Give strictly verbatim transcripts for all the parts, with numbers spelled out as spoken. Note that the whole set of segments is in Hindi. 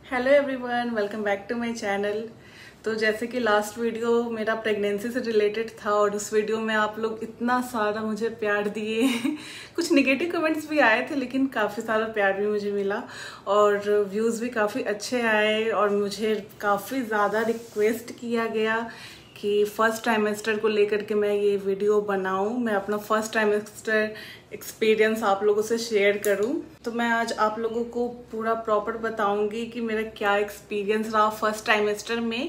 Hello everyone, welcome back to my channel. तो जैसे कि लास्ट वीडियो मेरा प्रेगनेंसी से रिलेटेड था और उस वीडियो में आप लोग इतना सारा मुझे प्यार दिए कुछ नेगेटिव कमेंट्स भी आए थे, लेकिन काफ़ी सारा प्यार भी मुझे मिला और व्यूज़ भी काफ़ी अच्छे आए और मुझे काफ़ी ज़्यादा रिक्वेस्ट किया गया कि फर्स्ट ट्राइमेस्टर को लेकर के मैं ये वीडियो बनाऊं, मैं अपना फर्स्ट ट्राइमेस्टर एक्सपीरियंस आप लोगों से शेयर करूं। तो मैं आज आप लोगों को पूरा प्रॉपर बताऊंगी कि मेरा क्या एक्सपीरियंस रहा फर्स्ट ट्राइमेस्टर में।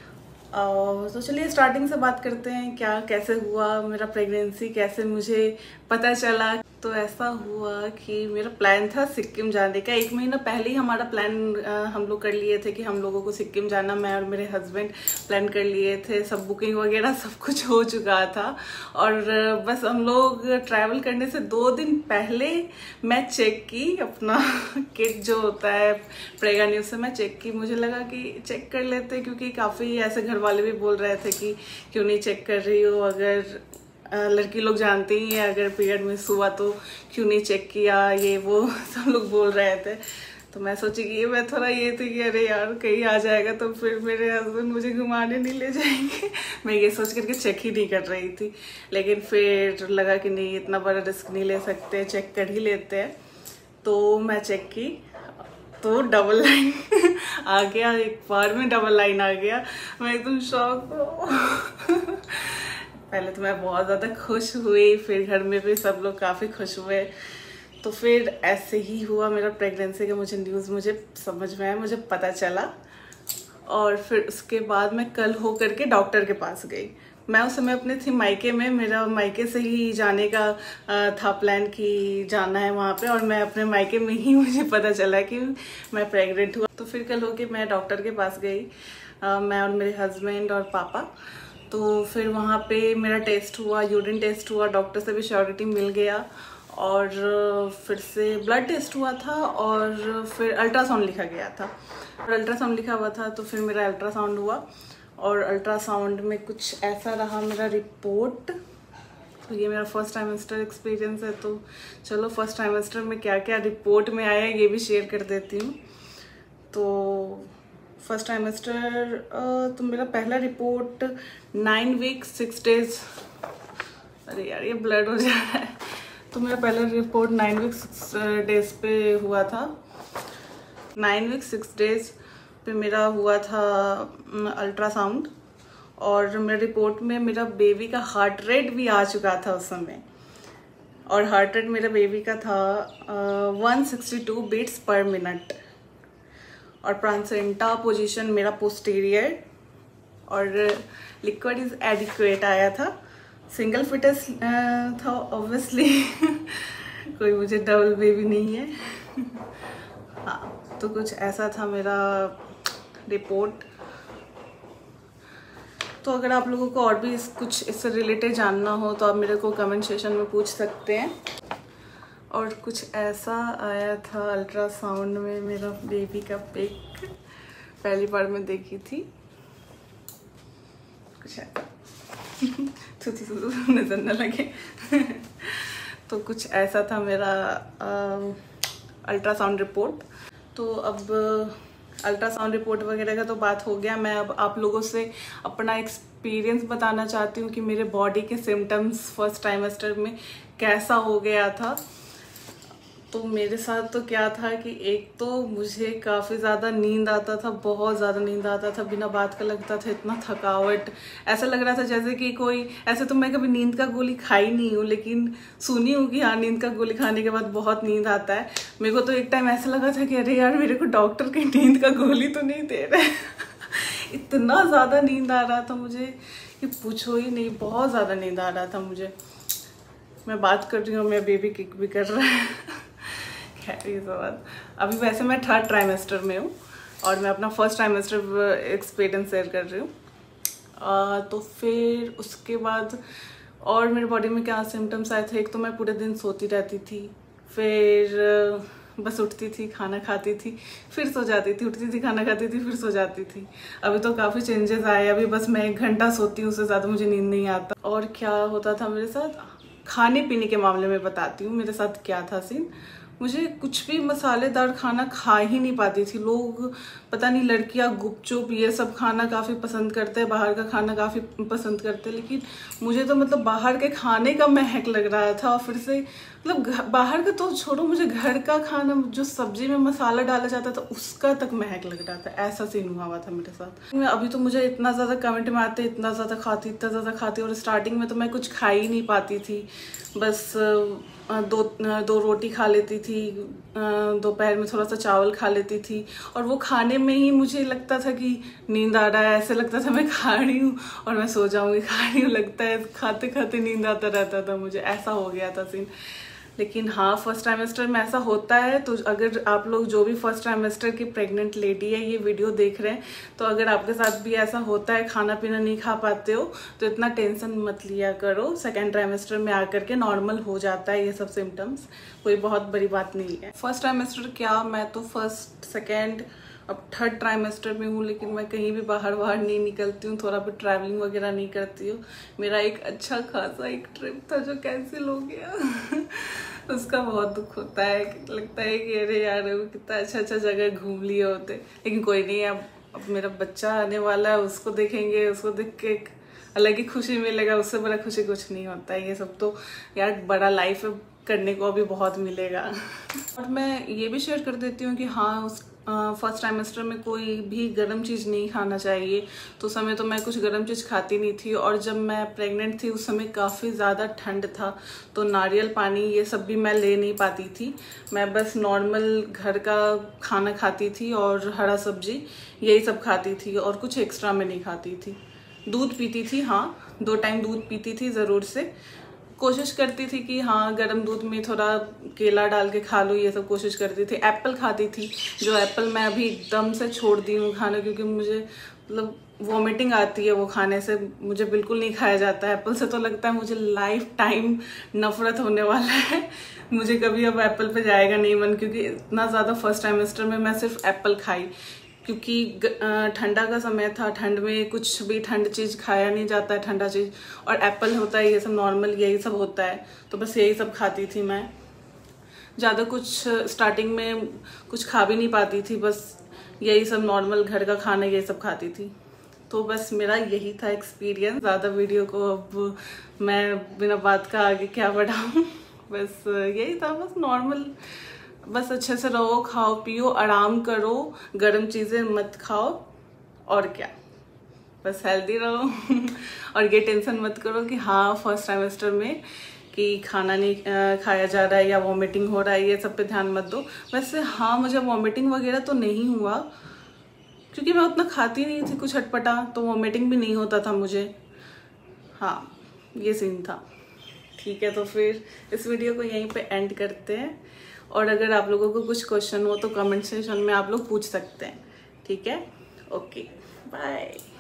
तो चलिए स्टार्टिंग से बात करते हैं, क्या कैसे हुआ मेरा प्रेगनेंसी, कैसे मुझे पता चला। तो ऐसा हुआ कि मेरा प्लान था सिक्किम जाने का। एक महीना पहले ही हमारा प्लान हम लोग कर लिए थे कि हम लोगों को सिक्किम जाना, मैं और मेरे हस्बैंड प्लान कर लिए थे। सब बुकिंग वगैरह सब कुछ हो चुका था और बस हम लोग ट्रैवल करने से दो दिन पहले मैं चेक की अपना किट जो होता है प्रेगा न्यूज से, मैं चेक की। मुझे लगा कि चेक कर लेते, क्योंकि काफ़ी ऐसे घर वाले भी बोल रहे थे कि क्यों नहीं चेक कर रही हो, अगर लड़की लोग जानते ही हैं अगर पीरियड मिस हुआ तो क्यों नहीं चेक किया, ये वो सब लोग बोल रहे थे। तो मैं सोची कि ये मैं थोड़ा ये थी कि अरे यार कहीं आ जाएगा तो फिर मेरे हस्बैंड मुझे घुमाने नहीं ले जाएंगे मैं ये सोच करके चेक ही नहीं कर रही थी। लेकिन फिर लगा कि नहीं, इतना बड़ा रिस्क नहीं ले सकते, चेक कर ही लेते हैं। तो मैं चेक की तो डबल लाइन आ गया, एक बार में डबल लाइन आ गया। मैं एकदम शॉक हूँ पहले तो मैं बहुत ज़्यादा खुश हुई, फिर घर में भी सब लोग काफ़ी खुश हुए। तो फिर ऐसे ही हुआ मेरा प्रेगनेंसी का, मुझे न्यूज़ मुझे समझ में आया, मुझे पता चला। और फिर उसके बाद मैं कल हो करके डॉक्टर के पास गई। मैं उस समय अपने थी मायके में, मेरा मायके से ही जाने का था प्लान कि जाना है वहाँ पे, और मैं अपने मायके में ही मुझे पता चला कि मैं प्रेग्नेंट हुआ। तो फिर कल हो के मैं डॉक्टर के पास गई, मैं और मेरे हस्बैंड और पापा। तो फिर वहाँ पे मेरा टेस्ट हुआ, यूरिन टेस्ट हुआ, डॉक्टर से भी श्योरिटी मिल गया और फिर से ब्लड टेस्ट हुआ था और फिर अल्ट्रासाउंड लिखा गया था। और अल्ट्रासाउंड लिखा हुआ था तो फिर मेरा अल्ट्रासाउंड हुआ और अल्ट्रासाउंड में कुछ ऐसा रहा मेरा रिपोर्ट। तो ये मेरा फर्स्ट ट्राइमेस्टर एक्सपीरियंस है। तो चलो फर्स्ट ट्राइमेस्टर में क्या क्या रिपोर्ट में आया ये भी शेयर कर देती हूँ। तो फर्स्ट ट्राइमेस्टर तो मेरा पहला report nine week six days, अरे यार ये ब्लड हो जा रहा है। तो मेरा पहला report nine week six days पे हुआ था। नाइन वीक सिक्स डेज पे मेरा हुआ था अल्ट्रासाउंड और मेरे रिपोर्ट में मेरा बेबी का हार्ट रेट भी आ चुका था उस समय। और हार्ट रेट मेरा बेबी का था one sixty two beats per minute और प्लासेंटा पोजीशन मेरा पोस्टीरियर और लिक्विड इज एडिक्वेट आया था। सिंगल फिटस था ऑब्वियसली कोई मुझे डबल बेबी नहीं है। हाँ, तो कुछ ऐसा था मेरा रिपोर्ट। तो अगर आप लोगों को और भी इस कुछ इससे रिलेटेड जानना हो तो आप मेरे को कमेंट सेक्शन में पूछ सकते हैं। और कुछ ऐसा आया था अल्ट्रासाउंड में मेरा बेबी का पिक, पहली बार मैं देखी थी। कुछ ऐसा नजर न लगे तो कुछ ऐसा था मेरा अल्ट्रासाउंड रिपोर्ट। तो अब अल्ट्रासाउंड रिपोर्ट वगैरह का तो बात हो गया। मैं अब आप लोगों से अपना एक्सपीरियंस बताना चाहती हूँ कि मेरे बॉडी के सिम्टम्स फर्स्ट ट्राइमेस्टर में कैसा हो गया था। तो मेरे साथ तो क्या था कि एक तो मुझे काफ़ी ज़्यादा नींद आता था, बहुत ज़्यादा नींद आता था, बिना बात का लगता था, इतना थकावट, ऐसा लग रहा था जैसे कि कोई, ऐसे तो मैं कभी नींद का गोली खाई नहीं हूँ, लेकिन सुनी हूँ कि हाँ नींद का गोली खाने के बाद बहुत नींद आता है। मेरे को तो एक टाइम ऐसा लगा था कि अरे यार मेरे को डॉक्टर के नींद का गोली तो नहीं दे रहे इतना ज़्यादा नींद आ रहा था मुझे कि पूछो ही नहीं, बहुत ज़्यादा नींद आ रहा था मुझे। मैं बात कर रही हूँ, मेरा बेबी किक भी कर रहा है ये बात। अभी वैसे मैं थर्ड ट्राइमेस्टर में हूँ और मैं अपना फर्स्ट ट्राइमेस्टर एक्सपीरियंस शेयर कर रही हूँ। तो फिर उसके बाद और मेरे बॉडी में क्या सिम्टम्स आए थे, एक तो मैं पूरे दिन सोती रहती थी, फिर बस उठती थी, खाना खाती थी, फिर सो जाती थी, उठती थी, खाना खाती थी, फिर सो जाती थी। अभी तो काफ़ी चेंजेस आए, अभी बस मैं एक घंटा सोती हूँ, उससे ज़्यादा मुझे नींद नहीं आता। और क्या होता था मेरे साथ, खाने पीने के मामले में बताती हूँ मेरे साथ क्या था सीन। मुझे कुछ भी मसालेदार खाना खा ही नहीं पाती थी। लोग पता नहीं, लड़कियां गुपचुप ये सब खाना काफ़ी पसंद करते हैं, बाहर का खाना काफ़ी पसंद करते हैं, लेकिन मुझे तो मतलब बाहर के खाने का महक लग रहा था। और फिर से मतलब बाहर का तो छोड़ो, मुझे घर का खाना जो सब्जी में मसाला डाला जाता था उसका तक महक लग रहा था। ऐसा सीन हुआ हुआ था मेरे साथ। अभी तो मुझे इतना ज़्यादा कमेंट में आते, इतना ज़्यादा खाती इतना ज़्यादा खाती, और स्टार्टिंग में तो मैं कुछ खा ही नहीं पाती थी। बस दो दो रोटी खा लेती थी, दोपहर में थोड़ा सा चावल खा लेती थी, और वो खाने में ही मुझे लगता था कि नींद आ रहा है। ऐसे लगता था मैं खा रही हूँ और मैं सो जाऊँगी, खा रही हूँ, लगता है खाते खाते नींद आता रहता था मुझे। ऐसा हो गया था सीन। लेकिन हाँ, फर्स्ट ट्राइमेस्टर में ऐसा होता है। तो अगर आप लोग जो भी फर्स्ट ट्राइमेस्टर की प्रेग्नेंट लेडी है ये वीडियो देख रहे हैं, तो अगर आपके साथ भी ऐसा होता है, खाना पीना नहीं खा पाते हो, तो इतना टेंशन मत लिया करो। सेकेंड ट्राइमेस्टर में आकर के नॉर्मल हो जाता है ये सब सिम्टम्स, कोई बहुत बड़ी बात नहीं है। फर्स्ट ट्राइमेस्टर क्या, मैं तो फर्स्ट सेकेंड अब थर्ड ट्राइमेस्टर में हूँ, लेकिन मैं कहीं भी बाहर बाहर नहीं निकलती हूँ, थोड़ा भी ट्रैवलिंग वगैरह नहीं करती हूँ। मेरा एक अच्छा खासा एक ट्रिप था जो कैंसिल हो गया उसका बहुत दुख होता है। लगता है कि अरे यार कितना अच्छा अच्छा जगह घूम लिए होते, लेकिन कोई नहीं। अब अब मेरा बच्चा आने वाला है, उसको देखेंगे, उसको देख के एक अलग ही खुशी मिलेगा। उससे बड़ा खुशी कुछ नहीं होता है। ये सब तो यार बड़ा लाइफ है, करने को अभी बहुत मिलेगा। और मैं ये भी शेयर कर देती हूँ कि हाँ, उस फर्स्ट ट्राइमेस्टर में कोई भी गर्म चीज़ नहीं खाना चाहिए। तो उस समय तो मैं कुछ गर्म चीज़ खाती नहीं थी, और जब मैं प्रेग्नेंट थी उस समय काफ़ी ज़्यादा ठंड था, तो नारियल पानी ये सब भी मैं ले नहीं पाती थी। मैं बस नॉर्मल घर का खाना खाती थी और हरा सब्जी यही सब खाती थी, और कुछ एक्स्ट्रा में नहीं खाती थी। दूध पीती थी, हाँ दो टाइम दूध पीती थी ज़रूर से। कोशिश करती थी कि हाँ गर्म दूध में थोड़ा केला डाल के खा लूँ, ये सब कोशिश करती थी। एप्पल खाती थी, जो एप्पल मैं अभी एकदम से छोड़ दी हूँ खाना, क्योंकि मुझे मतलब वॉमिटिंग आती है वो खाने से। मुझे बिल्कुल नहीं खाया जाता है एप्पल से, तो लगता है मुझे लाइफ टाइम नफरत होने वाला है। मुझे कभी अब एप्पल पे जाएगा नहीं मन, क्योंकि इतना ज़्यादा फर्स्ट ट्राइमेस्टर में मैं सिर्फ एप्पल खाई, क्योंकि ठंडा का समय था। ठंड में कुछ भी ठंड चीज़ खाया नहीं जाता है, ठंडा चीज़, और एप्पल होता है, ये सब नॉर्मल यही सब होता है, तो बस यही सब खाती थी मैं। ज़्यादा कुछ स्टार्टिंग में कुछ खा भी नहीं पाती थी, बस यही सब नॉर्मल घर का खाना यही सब खाती थी। तो बस मेरा यही था एक्सपीरियंस। ज़्यादा वीडियो को अब मैं बिना बात का आगे क्या बढ़ाऊँ, बस यही था। बस नॉर्मल, बस अच्छे से रहो, खाओ पियो, आराम करो, गर्म चीज़ें मत खाओ, और क्या, बस हेल्दी रहो और ये टेंशन मत करो कि हाँ फर्स्ट ट्राइमेस्टर में कि खाना नहीं खाया जा रहा है या वॉमिटिंग हो रहा है, ये सब पे ध्यान मत दो। वैसे हाँ, मुझे वॉमिटिंग वगैरह तो नहीं हुआ, क्योंकि मैं उतना खाती नहीं थी कुछ अटपटा, तो वॉमिटिंग भी नहीं होता था मुझे। हाँ, ये सीन था। ठीक है, तो फिर इस वीडियो को यहीं पे एंड करते हैं, और अगर आप लोगों को कुछ क्वेश्चन हो तो कमेंट सेक्शन में आप लोग पूछ सकते हैं। ठीक है, ओके, बाय।